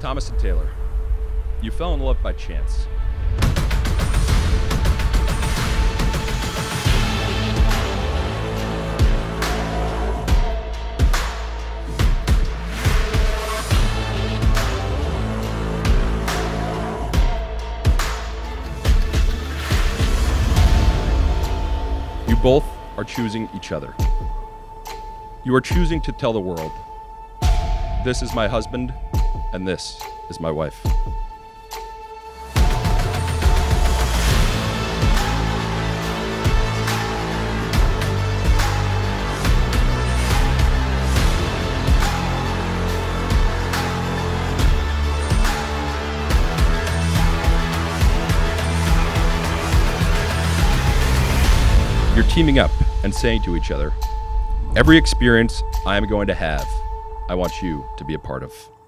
Thomas and Taylor, you fell in love by chance. You both are choosing each other. You are choosing to tell the world, this is my husband, and this is my wife. You're teaming up and saying to each other, every experience I am going to have, I want you to be a part of.